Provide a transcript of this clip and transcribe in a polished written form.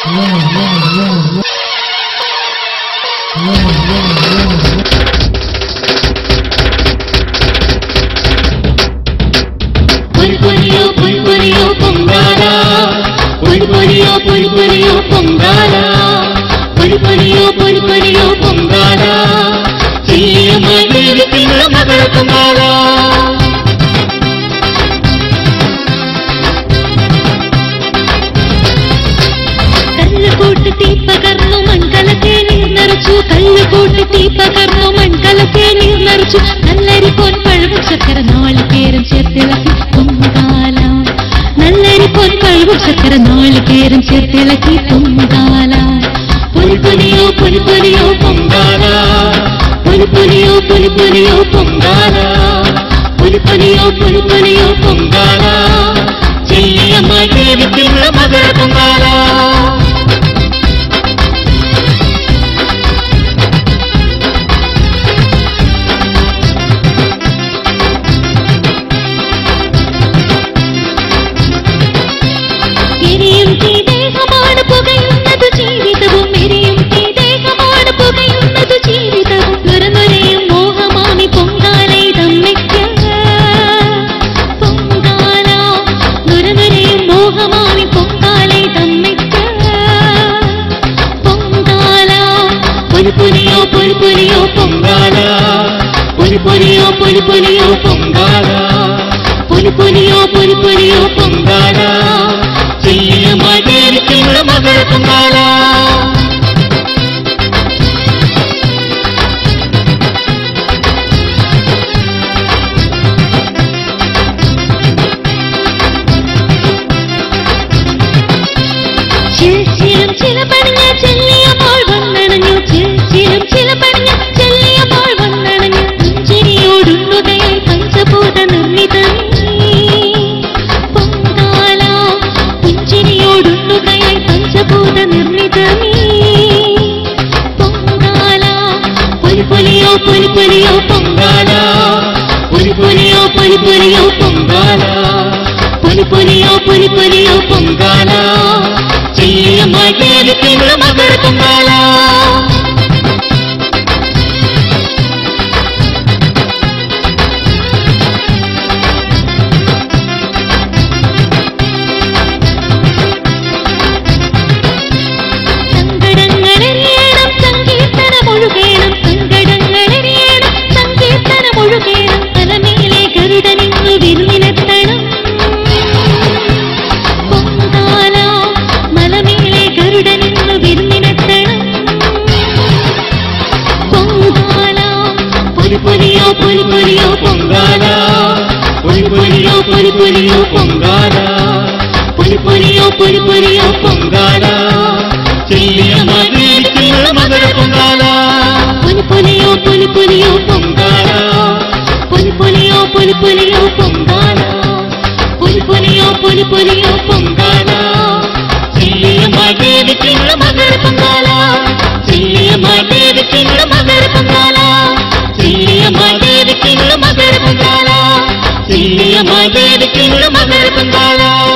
ചക്കര നാളികേരം ചേർത്തിളക്കി പൊങ്കാല പൊലിപ്പൊലിയോ പൊലിപ്പൊലിയോ പൊങ്കാല പൊലിപ്പൊലിയോ പൊലിപ്പൊലിയോ പൊങ്കാല പൊലിപ്പൊലിയോ പൊലിപ്പൊലിയോ പൊങ്കാല ചെല്ലിയമ്മ ദേവിക്കുള്ള മകര പൊങ്കാല പൊലിപ്പൊലിയോ പൊലിപ്പൊലിയോ പൊങ്കാല പൊലിപ്പൊലിയോ പൊലിപ്പൊലിയോ പൊങ്കാല പൊലിപ്പൊലിയോ പൊലിപ്പൊലിയോ പൊങ്കാല ചെല്ലിയമ്മ ദേവിക്കുള്ള മകര പൊങ്കാല പൊലിപ്പൊലിയോ പൊങ്കാല പൊലിപ്പൊലിയോ പൊലിപ്പൊലിയോ പൊങ്കാല പൊലിപ്പൊലിയോ പൊലിപ്പൊലിയോ പൊങ്കാല ചെല്ലിയമ്മ ദേവിക്കുള്ള മകര പൊങ്കാല പൊലിപ്പൊലിയോ പൊലിപ്പൊലിയോ പൊങ്കാല പൊലിപ്പൊലിയോ പൊലിപ്പൊലിയോ പൊങ്കാല പൊലിപ്പൊലിയോ പൊലിപ്പൊലിയോ പൊങ്കാല ചെല്ലിയമ്മ ദേവിക്കുള്ള മകര പൊങ്കാല പൊലിപ്പൊലിയോ പൊലിപ്പൊലിയോ പൊങ്കാല പൊലിപ്പൊലിയോ പൊലിപ്പൊലിയോ പൊങ്കാല പൊലിപ്പൊലിയോ പൊലിപ്പൊലിയോ പൊങ്കാല ചെല്ലിയമ്മ ദേവിക്കുള്ള മകര പൊങ്കാല ചെല്ലിയമ്മ ദേവിക്കുള്ള മകര പൊങ്കാല ചെല്ലിയമ്മ ദേവിക്കുള്ള മകര പൊങ്കാല ചെല്ലിയമ്മ ദേവിക്കുള്ള മകര പൊങ്കാല